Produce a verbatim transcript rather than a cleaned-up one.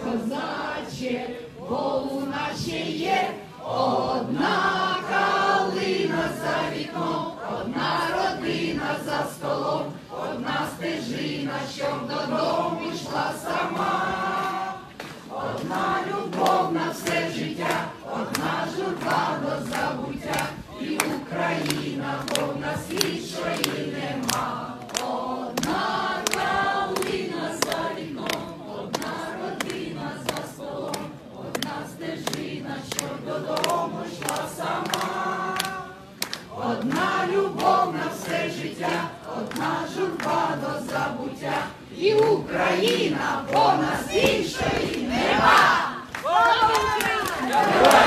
козаче, бо у нас ще є одна калина за вікном, одна родина за столом, одна стежина, щоб додому йшла сама. Одна любов на все життя, одна журба до забуття, і Україна, повна світ, що її нема. Одна калина за вікном, одна родина за столом, одна стежина, щоб додому йшла сама. Одна любов на все життя, одна журба до забуття, і Україна, повна світ, що її нема.